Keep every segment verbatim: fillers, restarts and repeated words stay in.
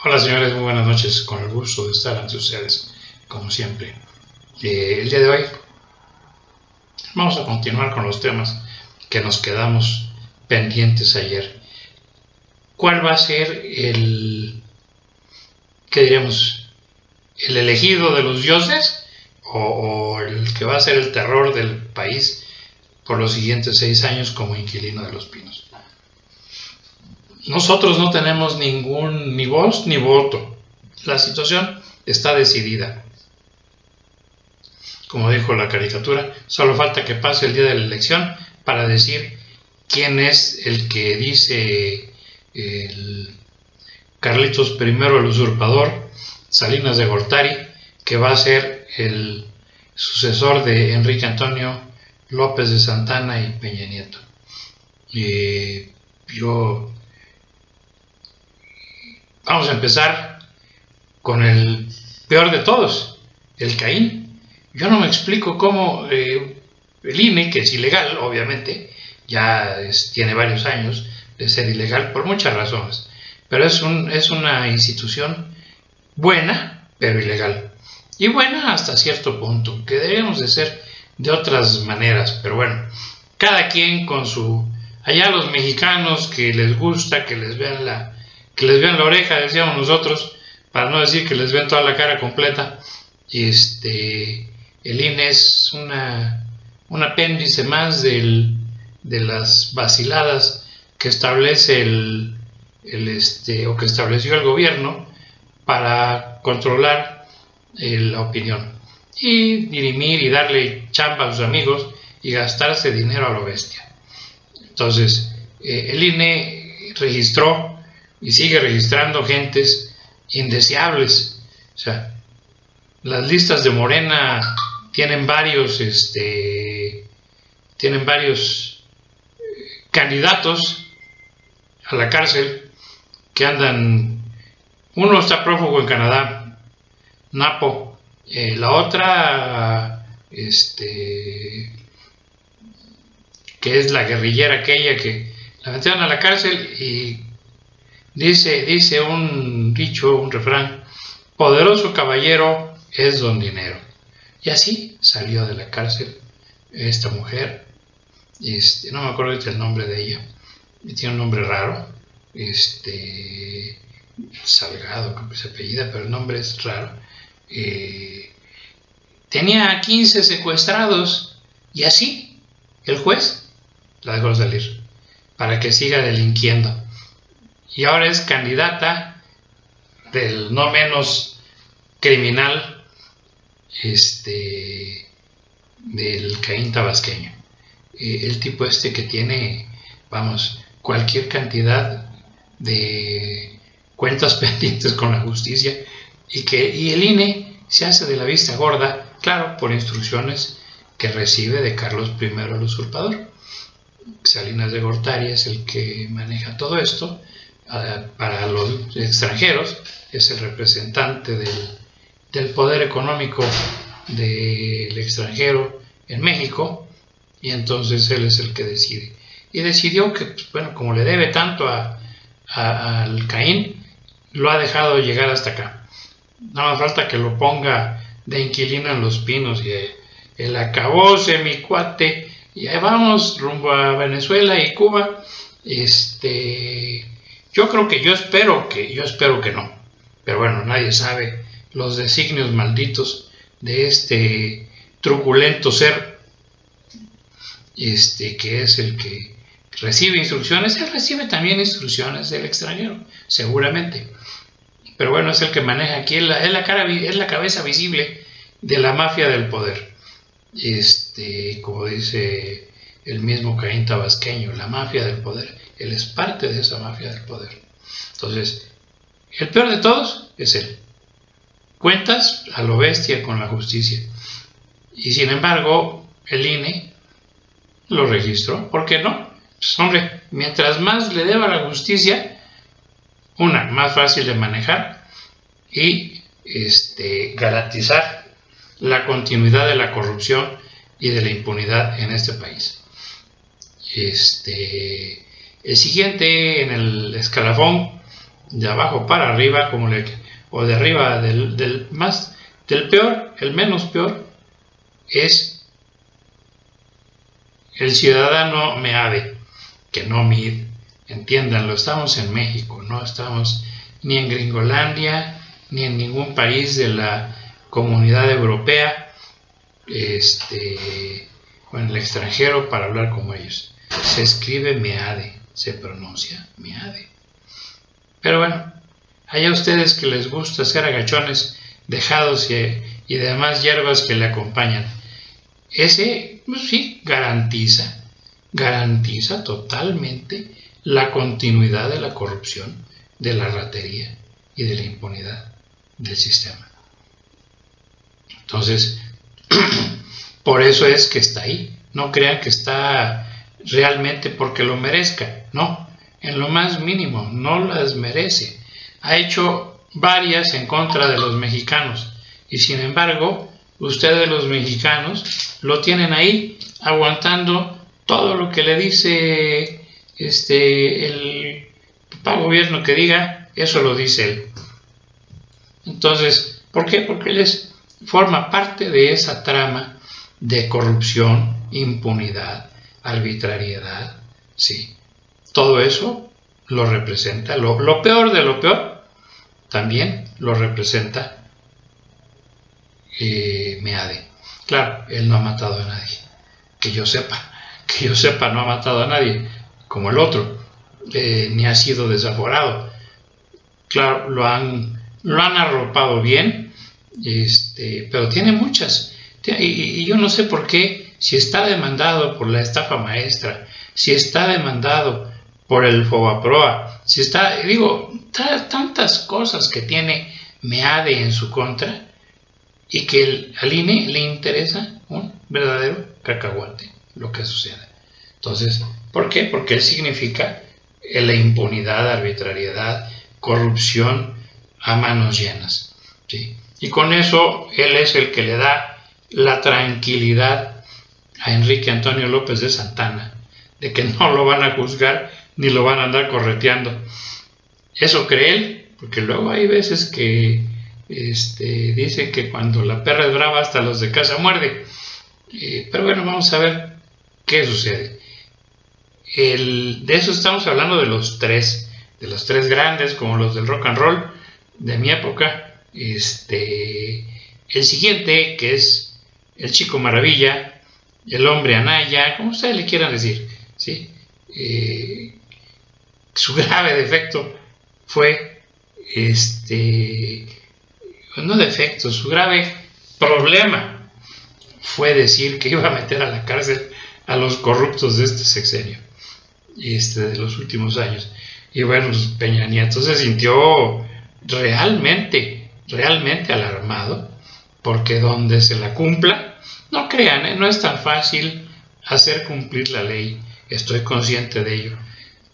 Hola señores, muy buenas noches, con el gusto de estar ante ustedes, como siempre. Eh, el día de hoy vamos a continuar con los temas que nos quedamos pendientes ayer. ¿Cuál va a ser el, qué diríamos, el elegido de los dioses o, o el que va a ser el terror del país por los siguientes seis años como inquilino de Los Pinos? Nosotros no tenemos ningún ni voz ni voto. La situación está decidida. Como dijo la caricatura, solo falta que pase el día de la elección para decir quién es el que dice el Carlitos primero el usurpador, Salinas de Gortari, que va a ser el sucesor de Enrique Antonio López de Santana y Peña Nieto. Y yo... Vamos a empezar con el peor de todos, el Caín. Yo no me explico cómo eh, el I N E, que es ilegal, obviamente, ya es, tiene varios años de ser ilegal por muchas razones, pero es, un, es una institución buena, pero ilegal. Y buena hasta cierto punto, que debemos de ser de otras maneras, pero bueno, cada quien con su... Allá los mexicanos que les gusta que les vean la... que les vean la oreja, decíamos nosotros, para no decir que les ven toda la cara completa. Este, el I N E es una, un apéndice más del, de las vaciladas que establece el, el este, o que estableció el gobierno para controlar eh, la opinión y dirimir y darle chamba a sus amigos y gastarse dinero a lo bestia. Entonces, eh, el I N E registró y sigue registrando gentes indeseables. O sea, las listas de Morena tienen varios, este, tienen varios candidatos a la cárcel que andan. Uno está prófugo en Canadá, Napo. Eh, la otra, este, que es la guerrillera aquella que la metieron a la cárcel y Dice, dice un dicho, un refrán: poderoso caballero es don dinero. Y así salió de la cárcel esta mujer. Este, no me acuerdo el nombre de ella. Tiene un nombre raro. Este, Salgado, creo que se apellida, pero el nombre es raro. Eh, tenía quince secuestrados y así el juez la dejó salir para que siga delinquiendo. Y ahora es candidata del no menos criminal este, del Caín tabasqueño. Eh, el tipo este que tiene, vamos, cualquier cantidad de cuentas pendientes con la justicia y que y el I N E se hace de la vista gorda, claro, por instrucciones que recibe de Carlos primero el usurpador. Salinas de Gortari es el que maneja todo esto. Para los extranjeros es el representante del, del poder económico del extranjero en México, y entonces él es el que decide y decidió que, pues, bueno, como le debe tanto a, a, al Caín, lo ha dejado llegar hasta acá. Nada más falta que lo ponga de inquilino en Los Pinos y eh, el acabose mi cuate, y ahí vamos rumbo a Venezuela y Cuba. este Yo creo que, yo espero que, yo espero que no, pero bueno, nadie sabe los designios malditos de este truculento ser, este, que es el que recibe instrucciones. Él recibe también instrucciones del extranjero, seguramente, pero bueno, es el que maneja aquí, es la, es la, cara, es la cabeza visible de la mafia del poder, este, como dice el mismo Caín tabasqueño, la mafia del poder. Él es parte de esa mafia del poder. Entonces, el peor de todos es él. Cuentas a lo bestia con la justicia. Y sin embargo, el I N E lo registró. ¿Por qué no? Pues hombre, mientras más le deba a la justicia, una, más fácil de manejar y este, garantizar la continuidad de la corrupción y de la impunidad en este país. Este... El siguiente en el escalafón de abajo para arriba, como le, o de arriba del, del más, del peor, el menos peor, es el ciudadano meade, que no mide. Entiéndanlo, estamos en México, no estamos ni en Gringolandia, ni en ningún país de la Comunidad Europea, este, o en el extranjero para hablar como ellos. Se escribe meade, se pronuncia meade. Pero bueno, allá ustedes que les gusta hacer agachones dejados y, y demás hierbas que le acompañan. Ese, pues sí, garantiza, garantiza totalmente la continuidad de la corrupción, de la ratería y de la impunidad del sistema. Entonces, por eso es que está ahí. No crean que está realmente porque lo merezca, no, en lo más mínimo, no las merece. Ha hecho varias en contra de los mexicanos y sin embargo, ustedes los mexicanos lo tienen ahí aguantando todo lo que le dice este el papá gobierno que diga, eso lo dice él. Entonces, ¿por qué? Porque él es, forma parte de esa trama de corrupción, impunidad, arbitrariedad, sí. Todo eso lo representa, lo, lo peor de lo peor, también lo representa eh, Meade. Claro, él no ha matado a nadie, que yo sepa, que yo sepa no ha matado a nadie, como el otro, eh, ni ha sido desaforado. Claro, lo han, lo han arropado bien, este, pero tiene muchas, y, y yo no sé por qué, si está demandado por la estafa maestra, si está demandado por el Fobaproa, si está, digo, tantas cosas que tiene Meade en su contra, y que el, al I N E le interesa un verdadero cacahuate lo que suceda. Entonces, ¿por qué? Porque él significa la impunidad, arbitrariedad, corrupción a manos llenas, ¿sí? Y con eso él es el que le da la tranquilidad a Enrique Antonio López de Santana de que no lo van a juzgar ni lo van a andar correteando. Eso cree él, porque luego hay veces que este, dicen que cuando la perra es brava hasta los de casa muerde. Eh, pero bueno, vamos a ver qué sucede. El, de eso estamos hablando de los tres, de los tres grandes, como los del rock and roll de mi época. Este, el siguiente, que es el Chico Maravilla, el Hombre Anaya, como ustedes le quieran decir, ¿sí? Eh, su grave defecto fue, este, no defecto, su grave problema fue decir que iba a meter a la cárcel a los corruptos de este sexenio, este, de los últimos años. Y bueno, Peña Nieto se sintió realmente, realmente alarmado, porque donde se la cumpla, no crean, ¿eh? No es tan fácil hacer cumplir la ley, estoy consciente de ello.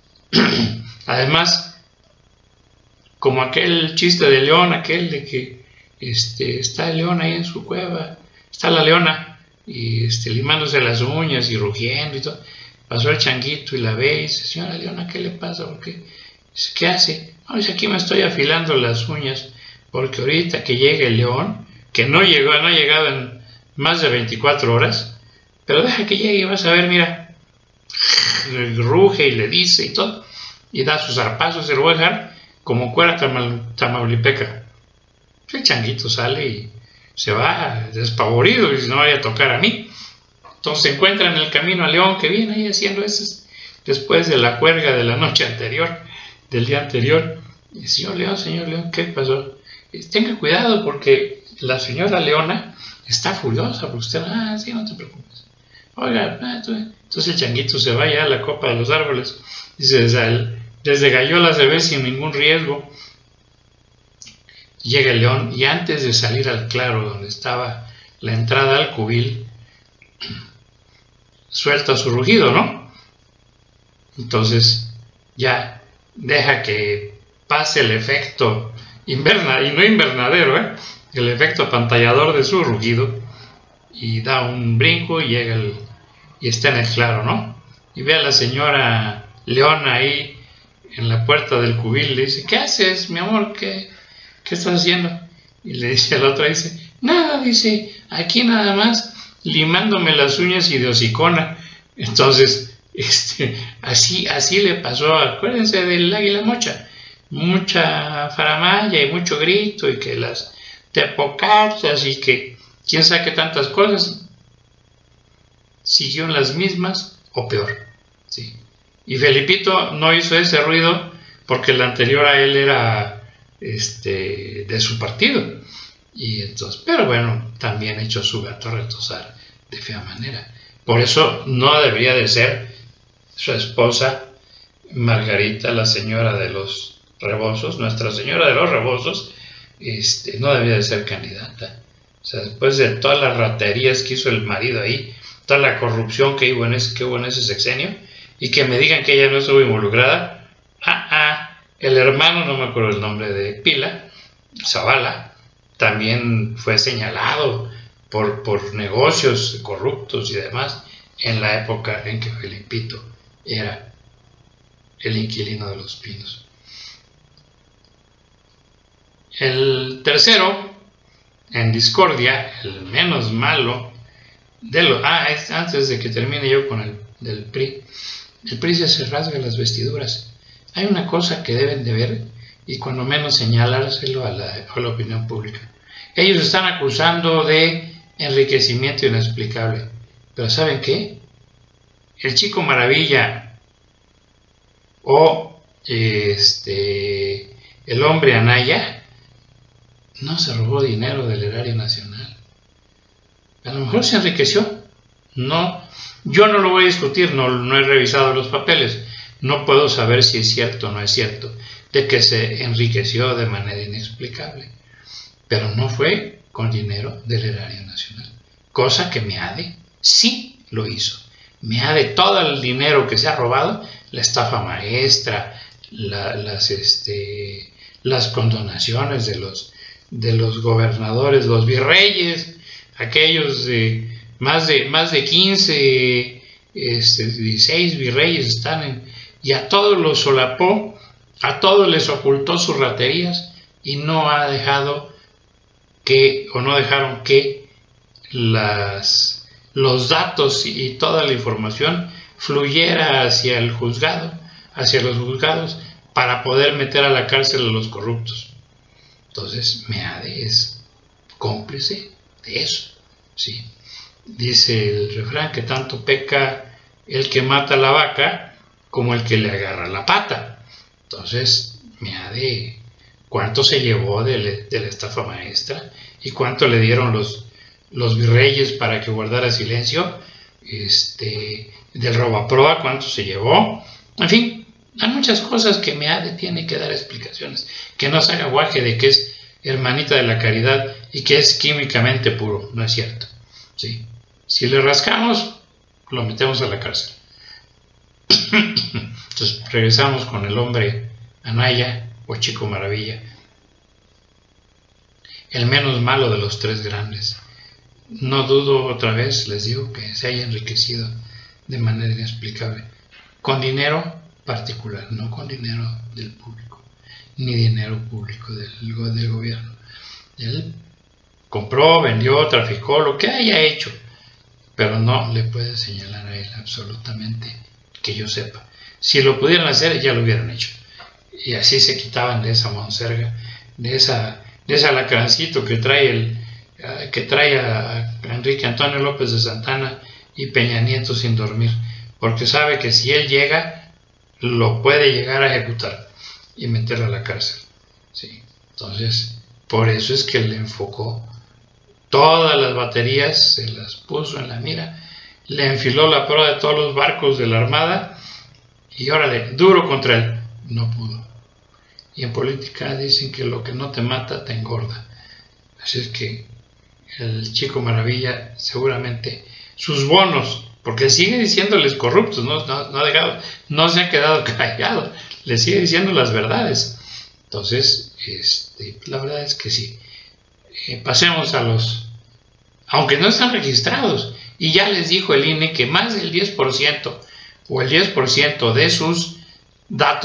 Además, como aquel chiste de León, aquel de que este, está el león ahí en su cueva, está la leona, y este, limándose las uñas y rugiendo y todo. Pasó el changuito y la ve y dice, señora Leona, ¿qué le pasa? ¿Por qué? Dice, ¿qué hace? No, dice, aquí me estoy afilando las uñas, porque ahorita que llegue el león, que no llegó, no ha llegado en más de veinticuatro horas, pero deja que llegue y vas a ver, mira, ruge y le dice y todo, y da sus zarpazos y lo va a dejar como cuera tamal, tamaulipeca. El changuito sale y se va despavorido y no vaya a tocar a mí. Entonces se encuentra en el camino a León, que viene ahí haciendo eso después de la juerga de la noche anterior, del día anterior. Y dice, señor León, señor León, ¿qué pasó? Y dice, tenga cuidado porque la señora Leona está furiosa por usted. Ah, sí, no te preocupes. Oiga, ah, entonces el changuito se va ya a la copa de los árboles. Dice, desde, el, desde Gallola se ve sin ningún riesgo. Llega el león y antes de salir al claro donde estaba la entrada al cubil, suelta su rugido, ¿no? Entonces ya deja que pase el efecto inverna, y no invernadero, ¿eh? El efecto apantallador de su rugido, y da un brinco y llega el, y está en el claro, ¿no? Y ve a la señora Leona ahí en la puerta del cubil, le dice, ¿qué haces, mi amor? ¿Qué, qué estás haciendo? Y le dice a la otra, dice, nada, dice, aquí nada más limándome las uñas y de hocicona. Entonces, este, así, así le pasó, acuérdense del águila mocha, mucha faramaya y mucho grito y que las tepocachas y que quién sabe qué tantas cosas, siguieron las mismas o peor, ¿sí? Y Felipito no hizo ese ruido porque el anterior a él era este, de su partido. Y entonces, pero bueno, también echó su gato a retozar de fea manera. Por eso no debería de ser su esposa Margarita, la señora de los Rebozos, Nuestra Señora de los Rebozos, este, no debería de ser candidata. O sea, después de todas las raterías que hizo el marido ahí, toda la corrupción que hubo en ese, que hubo en ese sexenio, y que me digan que ella no estuvo involucrada, ah, ah, el hermano, no me acuerdo el nombre de Pila, Zavala, también fue señalado por, por negocios corruptos y demás en la época en que Felipito era el inquilino de los Pinos. El tercero, en discordia, el menos malo de los... Ah, es, antes de que termine yo con el del P R I, el P R I ya se rasga las vestiduras. Hay una cosa que deben de ver y cuando menos señalárselo a la, a la opinión pública. Ellos están acusando de enriquecimiento inexplicable, pero ¿saben qué? El Chico Maravilla o este el hombre Anaya no se robó dinero del erario nacional. A lo mejor se enriqueció. No, yo no lo voy a discutir, no, no he revisado los papeles. No puedo saber si es cierto o no es cierto de que se enriqueció de manera inexplicable. Pero no fue con dinero del erario nacional. Cosa que Meade sí lo hizo. Meade, todo el dinero que se ha robado, la estafa maestra, la, las, este, las condonaciones de los, de los gobernadores, los virreyes, aquellos de más de, más de quince, este, dieciséis virreyes están en, y a todos los solapó, a todos les ocultó sus raterías y no ha dejado que, o no dejaron que las, los datos y toda la información fluyera hacia el juzgado, hacia los juzgados, para poder meter a la cárcel a los corruptos. Entonces, Meade es cómplice de eso, ¿sí? Dice el refrán que tanto peca el que mata a la vaca como el que le agarra la pata. Entonces, Meade, ¿cuánto se llevó de, le, de la estafa maestra? ¿Y cuánto le dieron los, los virreyes para que guardara silencio? Este, del robaproa, ¿cuánto se llevó? En fin, hay muchas cosas que Meade tiene que dar explicaciones. Que no se haga guaje de que es hermanita de la caridad y que es químicamente puro. No es cierto, ¿sí? Si le rascamos, lo metemos a la cárcel. Entonces regresamos con el hombre Anaya o Chico Maravilla, el menos malo de los tres grandes. No dudo, otra vez les digo, que se haya enriquecido de manera inexplicable con dinero particular, no con dinero del público, ni dinero público del, del gobierno. Él compró, vendió, traficó, lo que haya hecho, pero no le puede señalar a él absolutamente que yo sepa. Si lo pudieran hacer, ya lo hubieran hecho. Y así se quitaban de esa monserga, de esa, de ese alacrancito que trae, el, uh, que trae a Enrique Antonio López de Santana y Peña Nieto sin dormir, porque sabe que si él llega, lo puede llegar a ejecutar y meterlo a la cárcel, ¿sí? Entonces, por eso es que le enfocó todas las baterías, se las puso en la mira, le enfiló la proa de todos los barcos de la Armada y órale, duro contra él. No pudo. Y en política dicen que lo que no te mata te engorda. Así es que el Chico Maravilla seguramente sus bonos, porque sigue diciéndoles corruptos, no, no, no, ha dejado, no se ha quedado callado, le sigue diciendo las verdades. Entonces, este, la verdad es que sí. Eh, pasemos a los, aunque no están registrados, y ya les dijo el I N E que más del diez por ciento o el diez por ciento de sus datos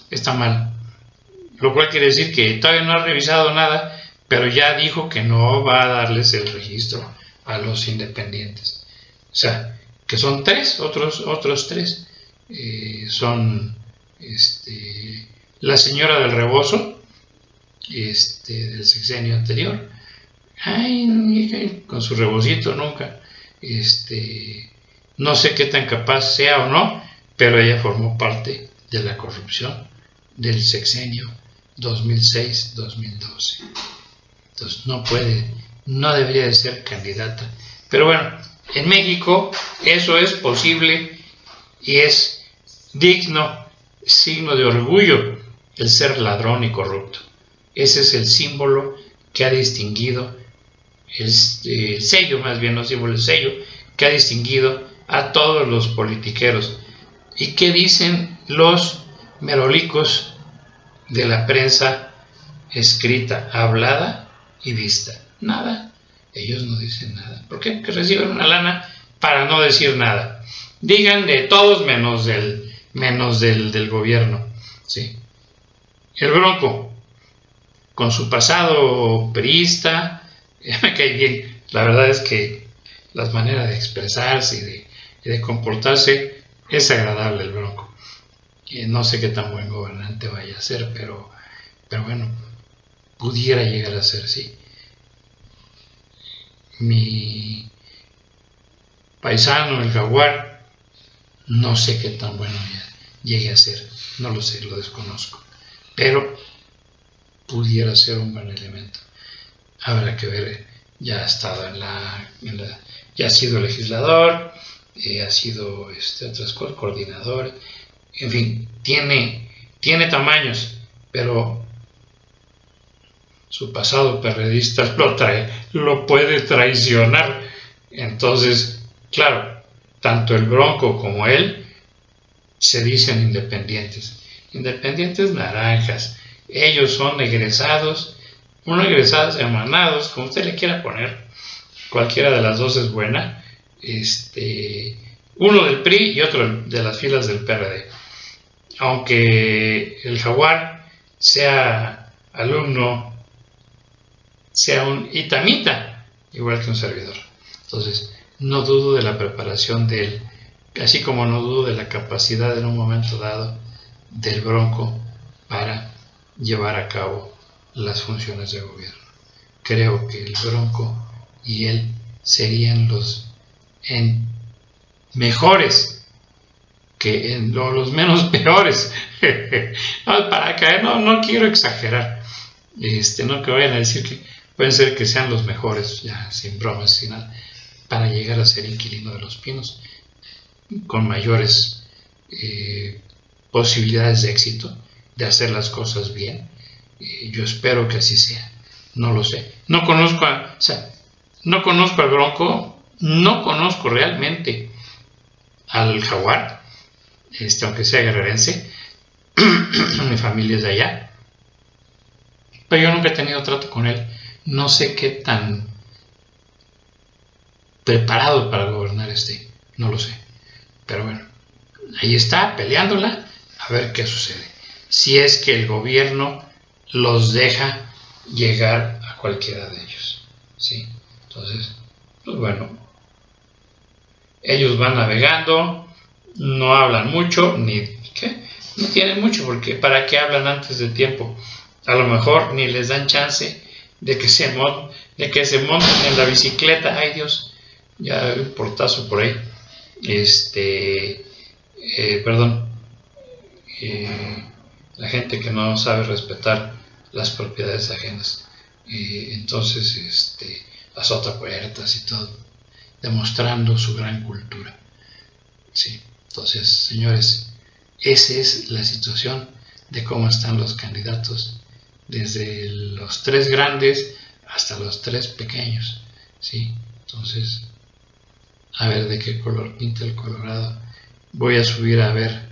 está mal. Lo cual quiere decir que todavía no ha revisado nada, pero ya dijo que no va a darles el registro a los independientes. O sea, que son tres, otros, otros tres. Eh, son este, la señora del rebozo, este, del sexenio anterior, ay, con su rebocito nunca, este, no sé qué tan capaz sea o no, pero ella formó parte de la corrupción del sexenio dos mil seis dos mil doce. Entonces no puede, no debería de ser candidata. Pero bueno, en México eso es posible y es digno, signo de orgullo el ser ladrón y corrupto. Ese es el símbolo que ha distinguido, el, el sello más bien, no símbolo, el sello que ha distinguido a todos los politiqueros. ¿Y qué dicen los merolicos de la prensa escrita, hablada y vista? Nada. Ellos no dicen nada. ¿Por qué? Porque reciben una lana para no decir nada. Digan de todos menos del, menos del, del gobierno. ¿Sí? El Bronco, con su pasado priista, me cae bien. La verdad es que las maneras de expresarse y de, y de comportarse es agradable el Bronco. Eh, no sé qué tan buen gobernante vaya a ser, pero, pero bueno, pudiera llegar a ser, sí. Mi paisano, el Jaguar, no sé qué tan bueno llegue a ser, no lo sé, lo desconozco, pero pudiera ser un buen elemento. Habrá que ver, ya ha estado en la, en la ya ha sido legislador, eh, ha sido este, otras cosas, coordinador, en fin, tiene, tiene tamaños, pero su pasado perredista lo trae, lo puede traicionar. Entonces, claro, tanto el Bronco como él se dicen independientes, independientes naranjas. Ellos son egresados, uno egresados emanados, como usted le quiera poner, cualquiera de las dos es buena, este, uno del P R I y otro de las filas del P R D. Aunque el Jaguar sea alumno, sea un itamita, igual que un servidor. Entonces, no dudo de la preparación de él, así como no dudo de la capacidad en un momento dado del Bronco para llevar a cabo las funciones de gobierno. Creo que el Bronco y él serían los en mejores que en lo, los menos peores. No, para caer, no, no quiero exagerar, este, no que vayan a decir que pueden ser que sean los mejores, ya sin bromas, sin nada, para llegar a ser inquilino de Los Pinos con mayores eh, posibilidades de éxito, de hacer las cosas bien. Eh, yo espero que así sea, no lo sé, no conozco a, o sea, no conozco al Bronco, no conozco realmente al Jaguar, este, aunque sea guerrerense, mi familia es de allá, pero yo nunca he tenido trato con él, no sé qué tan preparado para gobernar esté, no lo sé, pero bueno, ahí está, peleándola, a ver qué sucede, si es que el gobierno los deja llegar a cualquiera de ellos, ¿sí? Entonces, pues bueno, ellos van navegando, no hablan mucho, ni ¿qué? No tienen mucho, porque ¿para qué hablan antes de tiempo? A lo mejor ni les dan chance de que se, mon de que se monten en la bicicleta. Ay Dios, ya un portazo por ahí. Este, eh, perdón, eh, la gente que no sabe respetar las propiedades ajenas. Eh, entonces, este, azota puertas y todo, demostrando su gran cultura. Sí, entonces, señores, esa es la situación de cómo están los candidatos, desde los tres grandes hasta los tres pequeños, ¿sí? Entonces, a ver de qué color pinta el Colorado. Voy a subir a ver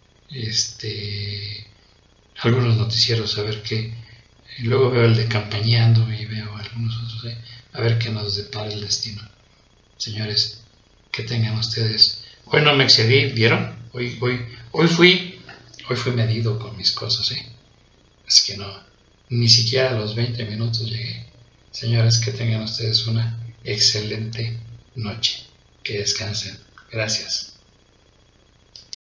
este algunos noticieros, a ver qué. Y luego veo el de Campañando y veo algunos otros, ¿eh? A ver qué nos depara el destino. Señores, que tengan ustedes. Hoy no me excedí, ¿vieron? Hoy, hoy, hoy fui Hoy fui medido con mis cosas, ¿eh? Es que no, ni siquiera a los veinte minutos llegué. Señores, que tengan ustedes una excelente noche. Que descansen. Gracias.